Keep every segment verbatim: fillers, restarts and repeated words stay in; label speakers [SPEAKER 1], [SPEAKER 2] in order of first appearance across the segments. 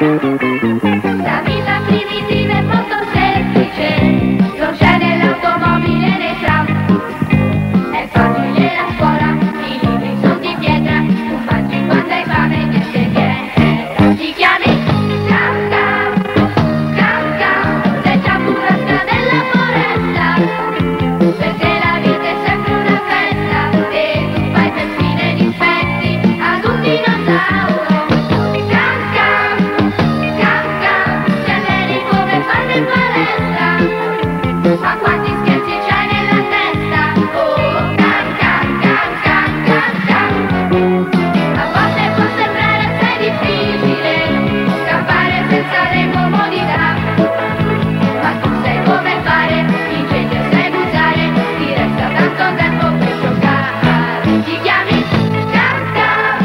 [SPEAKER 1] La vita primitiva è molto semplice, non c'è nell'automobile né tram. È facile la scuola, i libri sono di pietra, tu mangi quando hai fame e niente dietro. Ti chiami Cam Cam, Cam Cam, sei già pura strada della foresta, perché la vita è sempre una festa e tu fai perfino i difetti ad un dinosauro. Ma quanti scherzi c'hai nella testa? Oh, can, can, can, can, can, can. A volte può sembrare assai difficile scappare senza le comodità, ma tu sai come fare, incendio sai usare, ti resta tanto tempo per giocare. Ti chiami Can Can,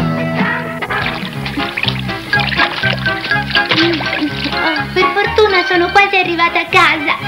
[SPEAKER 1] Can Can.
[SPEAKER 2] Oh, per fortuna sono quasi arrivata a casa.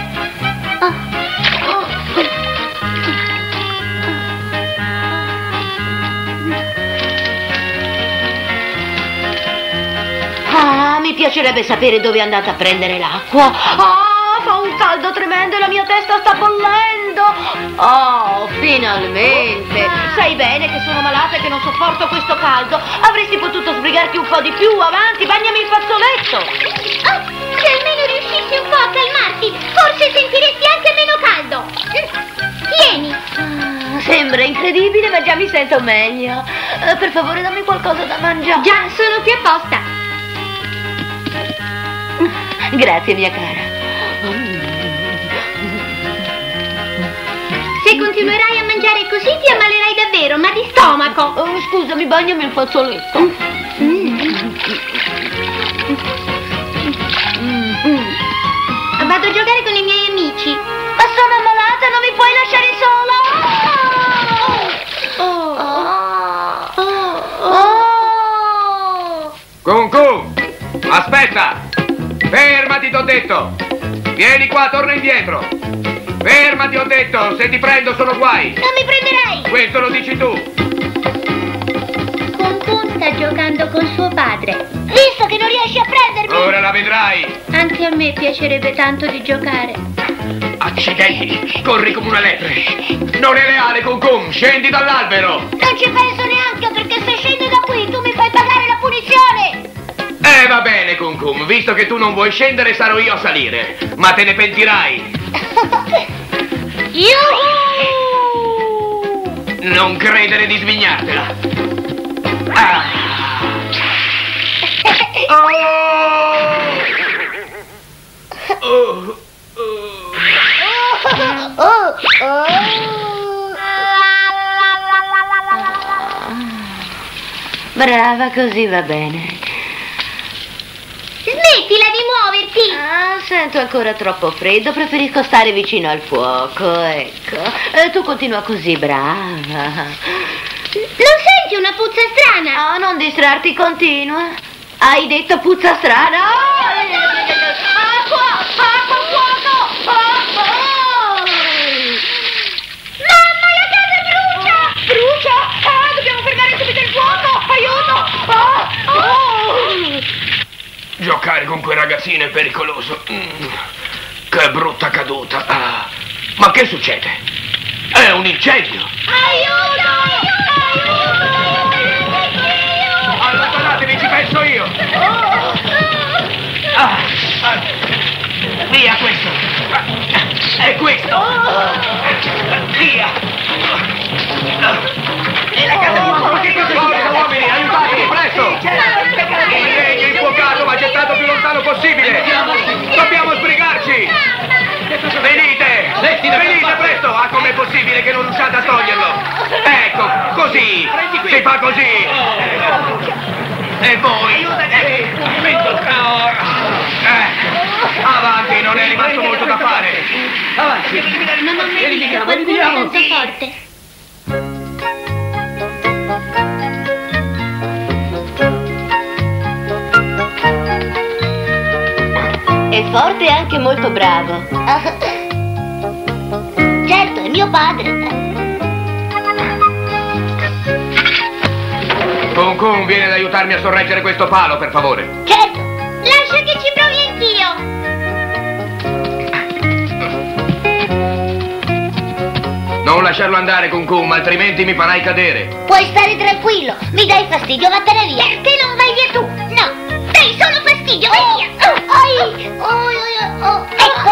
[SPEAKER 3] Ah, mi piacerebbe sapere dove è andata a prendere l'acqua. Ah, fa un caldo tremendo e la mia testa sta bollendo. Oh, finalmente. Sai bene che sono malata e che non sopporto questo caldo. Avresti potuto sbrigarti un po' di più. Avanti, bagnami il fazzoletto.
[SPEAKER 2] Oh, se almeno riuscissi un po' a calmarti, forse sentiresti anche meno caldo. Tieni.
[SPEAKER 3] Ah, sembra incredibile, ma già mi sento meglio. Eh, per favore, dammi qualcosa da mangiare.
[SPEAKER 2] Già, sono qui apposta.
[SPEAKER 3] Grazie, mia cara.
[SPEAKER 2] Se continuerai a mangiare così ti ammalerai davvero, ma di stomaco.
[SPEAKER 3] Oh, scusami, bagnami il fazzoletto.
[SPEAKER 2] Mm. Mm. Vado a giocare con i miei amici.
[SPEAKER 3] Ma sono malata, non mi puoi lasciare sola. Oh. Oh. Oh. Oh.
[SPEAKER 4] Kun Kun, aspetta! Fermati, t'ho detto! Vieni qua, torna indietro! Fermati, ho detto! Se ti prendo sono guai!
[SPEAKER 2] Non mi prenderai!
[SPEAKER 4] Questo lo dici tu!
[SPEAKER 2] Kun Kun sta giocando con suo padre. Visto che non riesci a prendermi!
[SPEAKER 4] Ora la vedrai!
[SPEAKER 2] Anche a me piacerebbe tanto di giocare.
[SPEAKER 4] Accidenti! Corri come una lepre! Non è leale, Kun Kun! Scendi dall'albero!
[SPEAKER 2] Non ci penso neanche, perché se scendo da qui tu mi fai pagare la punizione!
[SPEAKER 4] Eh, va bene, Kun Kun, visto che tu non vuoi scendere sarò io a salire, ma te ne pentirai.
[SPEAKER 2] Yuhu!
[SPEAKER 4] Non credere di svignartela. Ah. Oh! Oh!
[SPEAKER 2] Oh! Oh! Oh!
[SPEAKER 3] Brava, così va bene.
[SPEAKER 2] Smettila di muoverti!
[SPEAKER 3] Ah, sento ancora troppo freddo, preferisco stare vicino al fuoco, ecco. Eh, tu continua così, brava.
[SPEAKER 2] Non senti una puzza strana?
[SPEAKER 3] Oh, non distrarti, continua. Hai detto puzza strana? Oh! Acqua! Acqua, fuoco! Oh, oh!
[SPEAKER 2] Mamma, la casa brucia!
[SPEAKER 3] Brucia? Ah, dobbiamo fermare subito il fuoco! Aiuto! Oh! Oh!
[SPEAKER 4] Giocare con quei ragazzini è pericoloso. Mm. Che brutta caduta. Ah. Ma che succede? È un incendio!
[SPEAKER 2] Aiuto! Aiuto!
[SPEAKER 4] Allontanatevi, ci penso io! Ah. Ah. Via questo! Ah. È questo! Via! Ah.
[SPEAKER 5] E la casa di uomo, che cosa
[SPEAKER 4] Forza, uomini, aiutatemi, presto! Il legno infuocato va gettato più lontano possibile! Dobbiamo sbrigarci! Venite! Venite presto! Ah, com'è possibile che non riusciate a toglierlo? Ecco, così! Si fa così! E voi? Eh, avanti, non è rimasto molto da fare!
[SPEAKER 5] Avanti!
[SPEAKER 2] Non ho mai visto qualcuno tanto forte.
[SPEAKER 3] È forte e anche molto bravo.
[SPEAKER 2] Certo, è mio padre.
[SPEAKER 4] Kun Kun, vieni ad aiutarmi a sorreggere questo palo, per favore.
[SPEAKER 2] Certo. lascia che ci provi anch'io.
[SPEAKER 4] Non lasciarlo andare, Cum, altrimenti mi farai cadere.
[SPEAKER 2] Puoi stare tranquillo, mi dai fastidio, vattene via. Perché non vai via tu? No, dai solo fastidio, vai via. Ai, oh, oh, oh, ecco.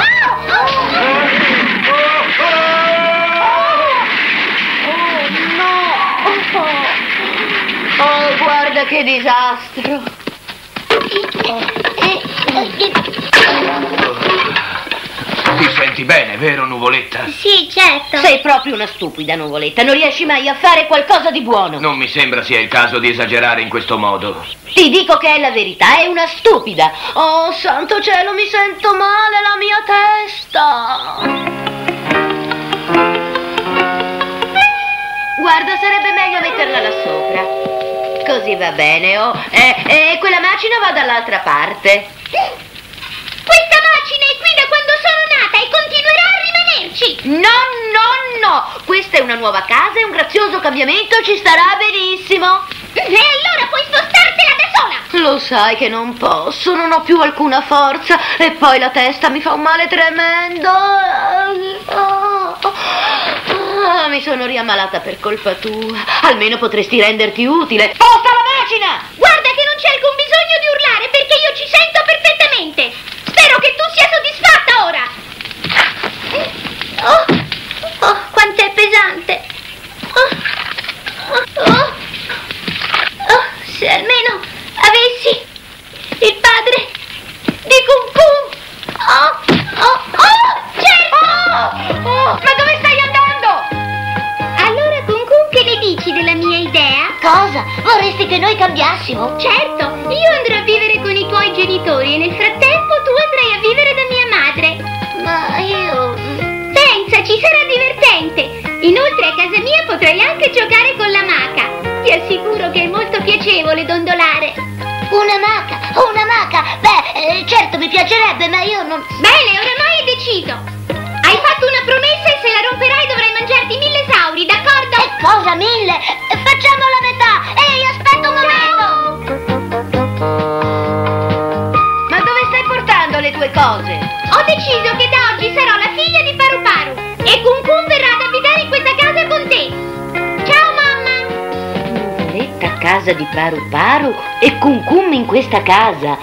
[SPEAKER 3] Oh, guarda che disastro.
[SPEAKER 4] Ti senti bene, vero, Nuvoletta?
[SPEAKER 2] Sì, certo.
[SPEAKER 3] Sei proprio una stupida, Nuvoletta. Non riesci mai a fare qualcosa di buono.
[SPEAKER 4] Non mi sembra sia il caso di esagerare in questo modo.
[SPEAKER 3] Ti dico che è la verità, è una stupida. Oh, santo cielo, mi sento male, la mia testa. Guarda, sarebbe meglio metterla là sopra. Così va bene, oh. E, e quella macina va dall'altra parte.
[SPEAKER 2] Questa macina è qui da quando sono nata e continuerà a rimanerci.
[SPEAKER 3] No, no, no. Questa è una nuova casa e un grazioso cambiamento ci starà benissimo.
[SPEAKER 2] E allora puoi spostartela da sola.
[SPEAKER 3] Lo sai che non posso, non ho più alcuna forza e poi la testa mi fa un male tremendo. Ah, mi sono riammalata per colpa tua. Almeno potresti renderti utile. Sposta la macina!
[SPEAKER 2] Guarda che non c'è alcun bisogno di urlare perché io ci sento perfettamente. Spero che tu sia soddisfatta ora. Oh, oh, quanto è pesante. Oh, oh, oh. Oh, se almeno avessi il padre di Cum Cum. Oh, oh, oh, certo!
[SPEAKER 3] Oh, oh, ma dove stai andando?
[SPEAKER 2] Allora, Cum Cum, che ne dici della mia idea? Cosa? Vorresti che noi cambiassimo? Certo, io andrò a vivere con i tuoi genitori e nel frattempo tu andrai a vivere da mia madre. Ma io... Pensa, ci sarà divertente. Inoltre a casa mia potrai anche giocare con la maca. Ti assicuro che è molto piacevole dondolare. Una maca? Una maca? Beh, eh, certo mi piacerebbe, ma io non... Bene, oramai è deciso. Hai fatto una promessa e se la romperai dovrai mangiarti mille sauri, d'accordo? E cosa mille? Facciamo la metà. Ehi, aspetta un momento.
[SPEAKER 3] Ma dove stai portando le tue cose?
[SPEAKER 2] Ho deciso che da oggi sarò la figlia di Paru Paru e Cum Cum verrà ad abitare in questa casa con te. Ciao, mamma.
[SPEAKER 3] Nuvoletta a casa di Paru Paru e Cum Cum in questa casa.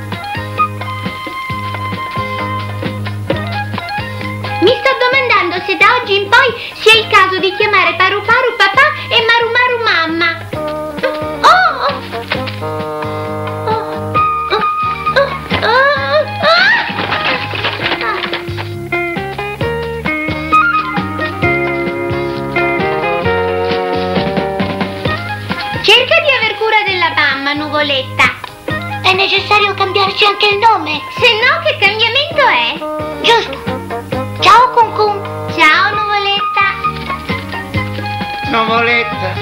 [SPEAKER 2] Mi sto domandando se da oggi in poi sia il caso di chiamare Paru Paru papà e Maru Maru mamma. Oh! Oh! Oh! Oh! Oh! Cerca di aver cura della mamma, Nuvoletta. È necessario cambiarci anche il nome. Se no, che cambiamento è? Giusto. Ciao, Cum Cum. Ciao, Nuvoletta.
[SPEAKER 5] Nuvoletta.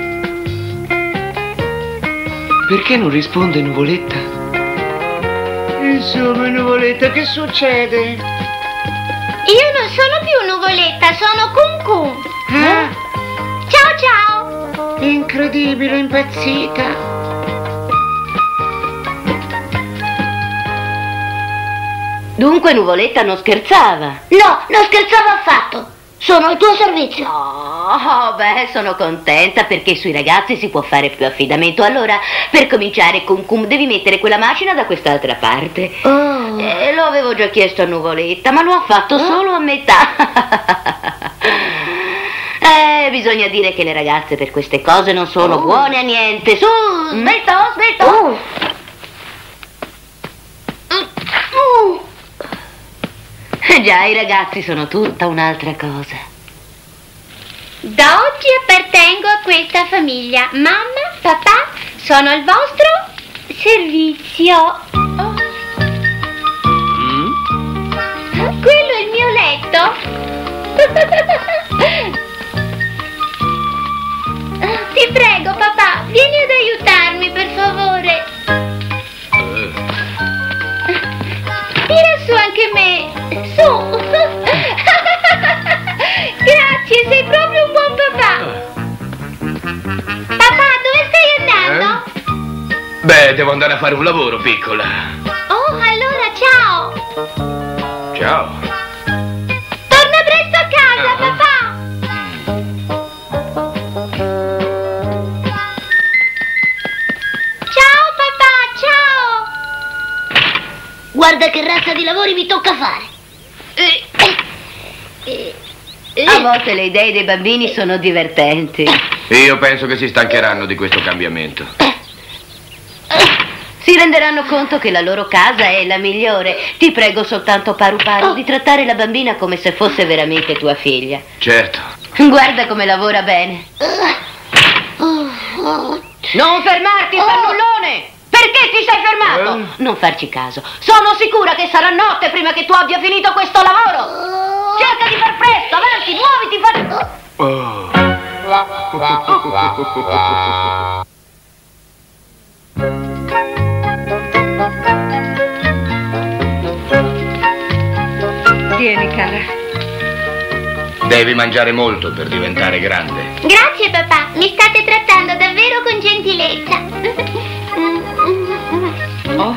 [SPEAKER 5] Perché non risponde Nuvoletta? Insomma, Nuvoletta, che succede?
[SPEAKER 2] Io non sono più Nuvoletta, sono Cum Cum.
[SPEAKER 5] Eh?
[SPEAKER 2] Ciao, ciao.
[SPEAKER 5] Incredibile, impazzita.
[SPEAKER 3] Dunque Nuvoletta non scherzava.
[SPEAKER 2] No, non scherzavo affatto. Sono al tuo servizio.
[SPEAKER 3] Oh, beh, sono contenta perché sui ragazzi si può fare più affidamento. Allora, per cominciare, Cum Cum, devi mettere quella macina da quest'altra parte.
[SPEAKER 2] Oh.
[SPEAKER 3] Eh, lo avevo già chiesto a Nuvoletta, ma lo ha fatto oh. solo a metà. Eh, bisogna dire che le ragazze per queste cose non sono oh. buone a niente. Su, smetto, smetto.
[SPEAKER 2] Oh.
[SPEAKER 3] Uh. Già, i ragazzi sono tutta un'altra cosa.
[SPEAKER 2] Da oggi appartengo a questa famiglia. Mamma, papà, sono al vostro servizio. Oh.
[SPEAKER 4] Mm?
[SPEAKER 2] Quello è il mio letto. Ti prego, papà, vieni ad aiutarmi, per favore. Tira su anche me. Su. Grazie, sei proprio un buon papà. Papà, dove stai andando?
[SPEAKER 4] Eh? Beh, devo andare a fare un lavoro, piccola.
[SPEAKER 2] Oh,
[SPEAKER 4] Ciao.
[SPEAKER 2] Torna presto a casa,
[SPEAKER 4] Ah.
[SPEAKER 2] papà! Ciao, papà, ciao!
[SPEAKER 3] Guarda che razza di lavori mi tocca fare. A volte le idee dei bambini sono divertenti.
[SPEAKER 4] Io penso che si stancheranno di questo cambiamento.
[SPEAKER 3] Si renderanno conto che la loro casa è la migliore. Ti prego soltanto, Paru Paru, di trattare la bambina come se fosse veramente tua figlia.
[SPEAKER 4] Certo.
[SPEAKER 3] Guarda come lavora bene. Non fermarti, fannullone! Perché ti sei fermato?
[SPEAKER 4] Eh?
[SPEAKER 3] Non farci caso. Sono sicura che sarà notte prima che tu abbia finito questo lavoro. Cerca di far presto, avanti, muoviti, fa...
[SPEAKER 4] Oh.
[SPEAKER 6] Vieni, cara.
[SPEAKER 4] Devi mangiare molto per diventare grande.
[SPEAKER 2] Grazie, papà. Mi state trattando davvero con gentilezza.
[SPEAKER 6] Oh.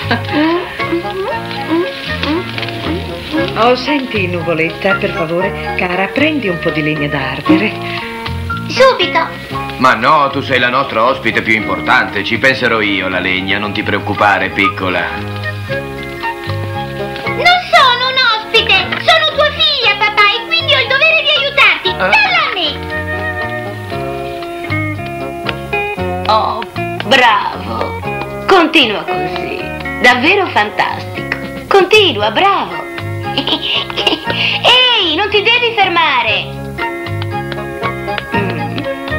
[SPEAKER 6] Oh, senti, Nuvoletta, per favore, cara, prendi un po' di legna da ardere.
[SPEAKER 2] Subito.
[SPEAKER 4] Ma no, tu sei la nostra ospite più importante. Ci penserò io, la legna. Non ti preoccupare, piccola.
[SPEAKER 2] Non sono un ospite. Sono tua figlia, papà, e quindi ho il dovere di aiutarti. Dalla a me.
[SPEAKER 3] Oh, bravo. Continua così. Davvero fantastico. Continua, bravo. Ehi, non ti devi fermare. Mm.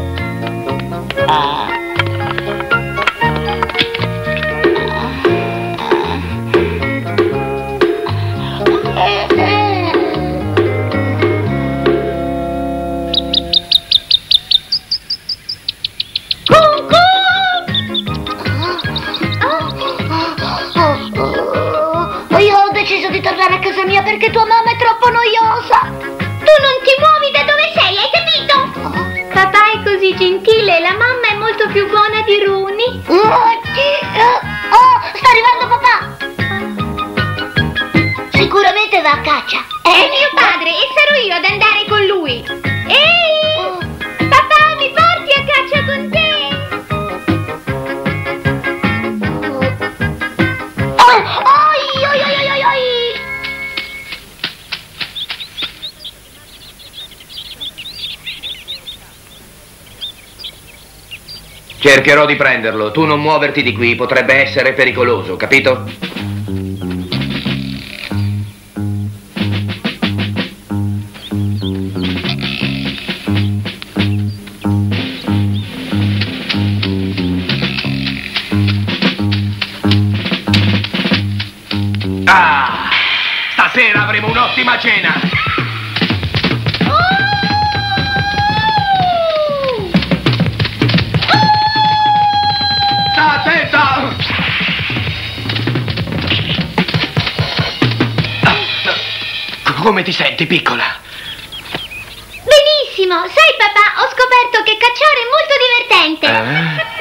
[SPEAKER 3] Ah.
[SPEAKER 2] Io ho deciso di tornare a casa mia perché tua mamma è troppo noiosa. Tu non ti muovi da dove sei, hai capito? Papà è così gentile e la mamma è molto più buona di Rooney. Oh, sta arrivando papà. Sicuramente va a caccia. È mio padre e sarò io ad andare con lui. Ehi! Papà, mi porti a caccia con te? Oh, oi, oi, oi, oi, oi.
[SPEAKER 4] Cercherò di prenderlo. Tu non muoverti di qui, potrebbe essere pericoloso, capito? Ah! Stasera avremo un'ottima cena! Sta attenta! Come ti senti, piccola?
[SPEAKER 2] Benissimo, sai papà, ho scoperto che cacciare è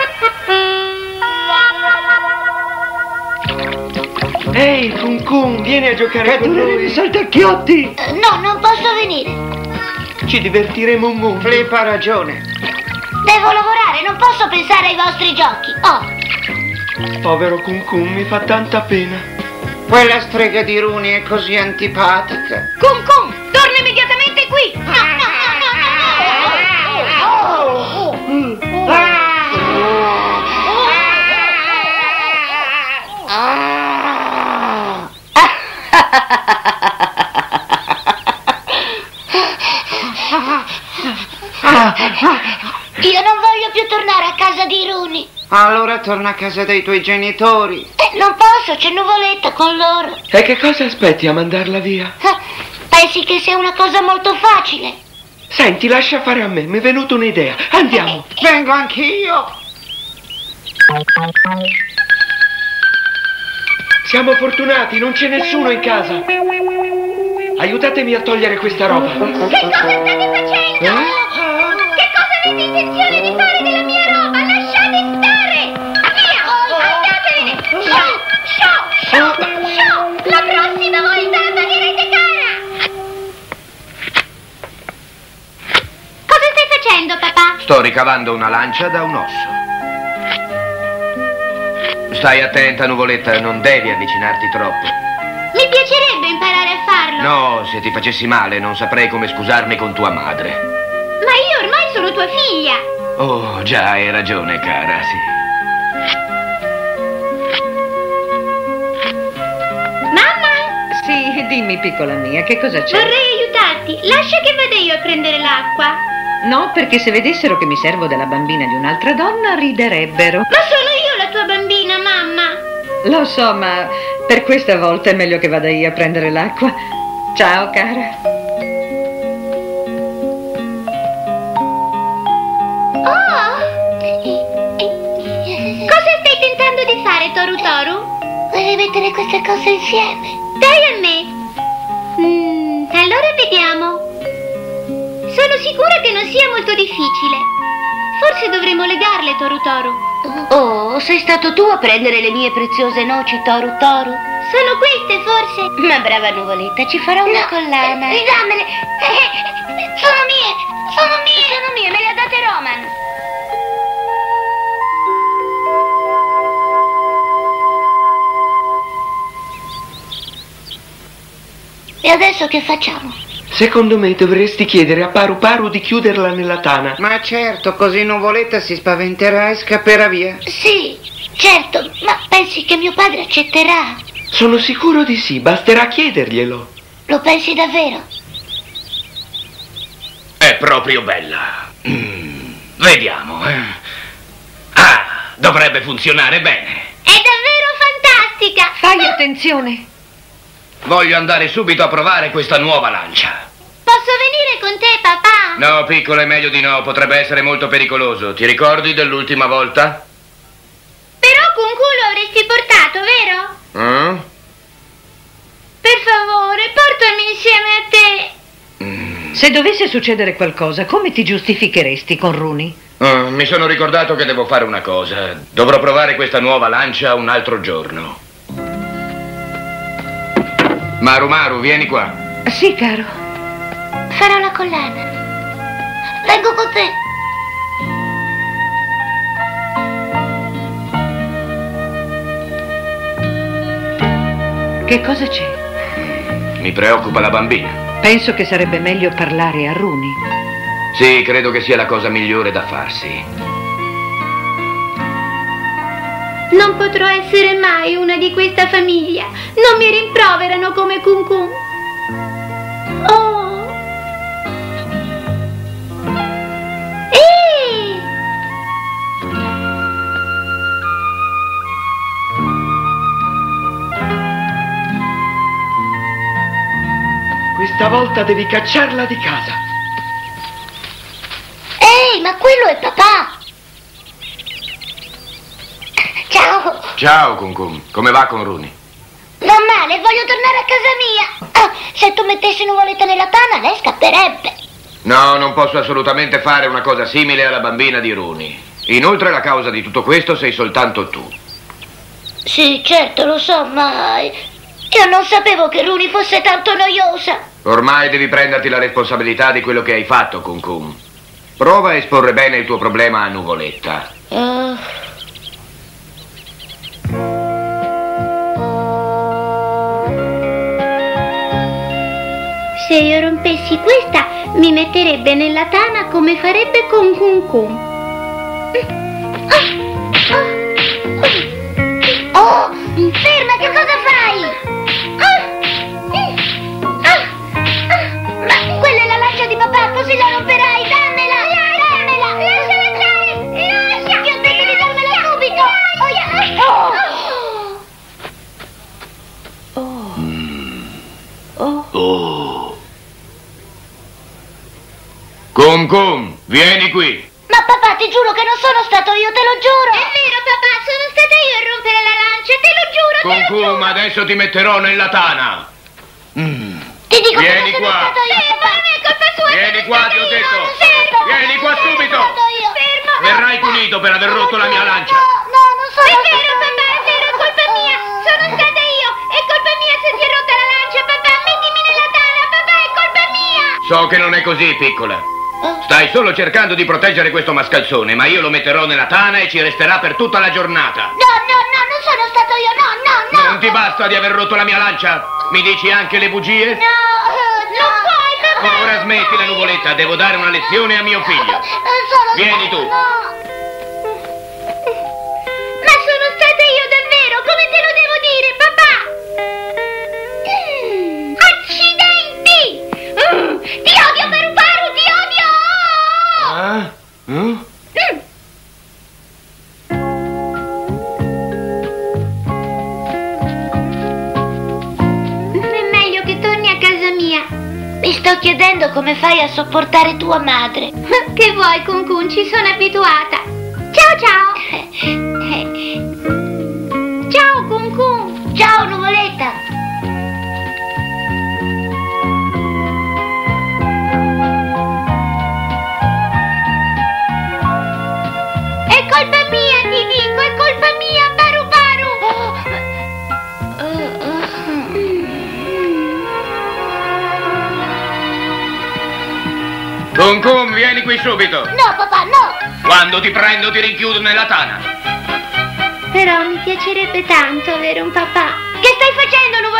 [SPEAKER 2] molto divertente.
[SPEAKER 4] Eh?
[SPEAKER 5] Ehi, Kun Kun, vieni a giocare con noi. Saltacchiotti!
[SPEAKER 2] Eh, No, non posso venire.
[SPEAKER 5] Ci divertiremo un mondo. Flip ha ragione.
[SPEAKER 2] Devo lavorare, non posso pensare ai vostri giochi. Oh,
[SPEAKER 5] Povero Kun Kun, mi fa tanta pena. Quella strega di Rooney è così antipatica.
[SPEAKER 3] Kun Kun, torna immediatamente qui.
[SPEAKER 2] no, no, no, no, no, no. Io non voglio più tornare a casa di Rooney.
[SPEAKER 5] Allora torna a casa dei tuoi genitori.
[SPEAKER 2] Eh, non posso, c'è Nuvoletta con loro.
[SPEAKER 5] E che cosa aspetti a mandarla via?
[SPEAKER 2] Ah, pensi che sia una cosa molto facile?
[SPEAKER 5] Senti, lascia fare a me, mi è venuta un'idea. Andiamo. Vengo anch'io. Siamo fortunati, non c'è nessuno in casa. Aiutatemi a togliere questa roba.
[SPEAKER 2] Che cosa state facendo?
[SPEAKER 5] Eh?
[SPEAKER 2] Che cosa avete intenzione di fare della mia roba? Lasciate stare! Via! Andatevene! Show! Show! Show! Show! La prossima
[SPEAKER 4] ricavando una lancia da un osso. Stai attenta, Nuvoletta, non devi avvicinarti troppo.
[SPEAKER 2] Mi piacerebbe imparare a farlo.
[SPEAKER 4] No, se ti facessi male non saprei come scusarmi con tua madre.
[SPEAKER 2] Ma io ormai sono tua figlia.
[SPEAKER 4] Oh, già, hai ragione, cara, sì.
[SPEAKER 2] Mamma?
[SPEAKER 6] Sì, dimmi, piccola mia, che cosa c'è?
[SPEAKER 2] Vorrei aiutarti. Lascia che vada io a prendere l'acqua.
[SPEAKER 6] No, perché se vedessero che mi servo della bambina di un'altra donna, riderebbero.
[SPEAKER 2] Ma sono io la tua bambina, mamma.
[SPEAKER 6] Lo so, ma per questa volta è meglio che vada io a prendere l'acqua. Ciao, cara.
[SPEAKER 2] Oh! Cosa stai tentando di fare, Toru Toru? Vorrei mettere queste cose insieme. Dai a me. Mm, allora vediamo. Sono sicura che non sia molto difficile. Forse dovremmo legarle, Toru Toru.
[SPEAKER 3] Oh, sei stato tu a prendere le mie preziose noci, Toru Toru?
[SPEAKER 2] Sono queste, forse?
[SPEAKER 3] Ma brava Nuvoletta, ci farà una collana.
[SPEAKER 2] Ridammele! Eh, sono mie! Sono mie!
[SPEAKER 3] Sono mie, me le ha date Roman.
[SPEAKER 2] E adesso che facciamo?
[SPEAKER 5] Secondo me dovresti chiedere a Paru Paru di chiuderla nella tana.
[SPEAKER 7] Ma certo, così Nuvoletta si spaventerà e scapperà via.
[SPEAKER 2] Sì, certo, ma pensi che mio padre accetterà?
[SPEAKER 5] Sono sicuro di sì, basterà chiederglielo.
[SPEAKER 2] Lo pensi davvero?
[SPEAKER 4] È proprio bella. Mm, vediamo, eh. Ah, dovrebbe funzionare bene.
[SPEAKER 2] È davvero fantastica!
[SPEAKER 6] Fai attenzione.
[SPEAKER 4] Voglio andare subito a provare questa nuova lancia.
[SPEAKER 2] Posso venire con te, papà?
[SPEAKER 4] No, piccolo, è meglio di no. Potrebbe essere molto pericoloso. Ti ricordi dell'ultima volta?
[SPEAKER 2] Però con culo avresti portato, vero?
[SPEAKER 4] Eh?
[SPEAKER 2] Per favore, portami insieme a te.
[SPEAKER 4] Mm.
[SPEAKER 6] Se dovesse succedere qualcosa, come ti giustificheresti con Rooney?
[SPEAKER 4] Oh, mi sono ricordato che devo fare una cosa. Dovrò provare questa nuova lancia un altro giorno. Maru Maru, vieni qua.
[SPEAKER 6] Sì, caro.
[SPEAKER 2] Farò la collana. Vengo con te.
[SPEAKER 6] Che cosa c'è?
[SPEAKER 4] Mi preoccupa la bambina.
[SPEAKER 6] Penso che sarebbe meglio parlare a Rooney.
[SPEAKER 4] Sì, credo che sia la cosa migliore da farsi.
[SPEAKER 2] Non potrò essere mai una di questa famiglia. Non mi rimproverano come Kun Kun. Oh. Ehi!
[SPEAKER 5] Questa volta devi cacciarla di casa.
[SPEAKER 2] Ehi, ma quello è papà! Ciao!
[SPEAKER 4] Ciao, Kun Kun. Come va con Rooney?
[SPEAKER 2] Non male, voglio tornare a casa mia. Ah, se tu mettessi Nuvoletta nella tana, lei scapperebbe.
[SPEAKER 4] No, non posso assolutamente fare una cosa simile alla bambina di Rooney. Inoltre la causa di tutto questo sei soltanto tu.
[SPEAKER 2] Sì, certo, lo so, ma io non sapevo che Rooney fosse tanto noiosa.
[SPEAKER 4] Ormai devi prenderti la responsabilità di quello che hai fatto, Kun Kun. Prova a esporre bene il tuo problema a Nuvoletta.
[SPEAKER 2] Uh. Se io rompessi questa, mi metterebbe nella tana come farebbe con Kun Kun. Oh, ferma, che cosa fai? Ma quella è la lancia di papà, così la romperai, dammela! Dammela! Lasciala andare! Lascia! Ti ho detto di darmela subito! Oh! Oh!
[SPEAKER 4] Oh. Kun Kun, vieni qui.
[SPEAKER 2] Ma papà, ti giuro che non sono stato io, te lo giuro! È vero, papà, sono stata io a rompere la lancia, te lo giuro,
[SPEAKER 4] Kun
[SPEAKER 2] te lo giuro!
[SPEAKER 4] Kun, adesso ti metterò nella tana. Mm.
[SPEAKER 2] Ti dico
[SPEAKER 4] Vieni
[SPEAKER 2] che non
[SPEAKER 4] qua.
[SPEAKER 2] sono stato io,
[SPEAKER 3] Eh,
[SPEAKER 2] papà!
[SPEAKER 3] per me è colpa sua.
[SPEAKER 4] Vieni qua, ti ho
[SPEAKER 2] Io
[SPEAKER 4] detto.
[SPEAKER 2] non sono stato
[SPEAKER 4] Vieni qua
[SPEAKER 2] io, non
[SPEAKER 4] subito.
[SPEAKER 2] sono stato io.
[SPEAKER 3] Fermo.
[SPEAKER 4] Verrai punito per aver rotto la mia lancia.
[SPEAKER 2] No, no, non sono
[SPEAKER 3] È
[SPEAKER 2] stato
[SPEAKER 3] vero, papà, è vero, è colpa mia. Sono stata io. È colpa mia se ti è rotta la lancia, papà. Mettimi nella tana, papà, è colpa mia.
[SPEAKER 4] So che non è così, piccola. Stai Stai solo cercando di proteggere questo mascalzone, ma io lo metterò nella tana e ci resterà per tutta la giornata.
[SPEAKER 2] No, no, no, non sono stato io, no, no, no!
[SPEAKER 4] Non ti basta di aver rotto la mia lancia? Mi dici anche le bugie?
[SPEAKER 2] No, non puoi, papà!
[SPEAKER 4] Ora smetti la nuvoletta, devo dare una lezione a mio figlio.
[SPEAKER 2] Sono
[SPEAKER 4] Vieni tu.
[SPEAKER 2] No. Ma sono stata io davvero, come te lo devo dire, papà? Mm, accidenti! Mm, ti odio, Paru-Paru, ti odio!
[SPEAKER 4] Ah? Mm?
[SPEAKER 2] Mm. È meglio che torni a casa mia.
[SPEAKER 3] Mi sto chiedendo come fai a sopportare tua madre.
[SPEAKER 2] Che vuoi, Kun-Kun, ci sono abituata. Ciao, ciao. Ciao, Kun-Kun.
[SPEAKER 3] Ciao, nuvoletta.
[SPEAKER 2] È colpa mia, ti dico, è colpa mia, Paru-Paru.
[SPEAKER 4] Kun-Kun, vieni qui subito.
[SPEAKER 2] No, papà, no.
[SPEAKER 4] Quando ti prendo ti rinchiudo nella tana.
[SPEAKER 2] Però mi piacerebbe tanto avere un papà.
[SPEAKER 3] Che stai facendo, nuvoletta?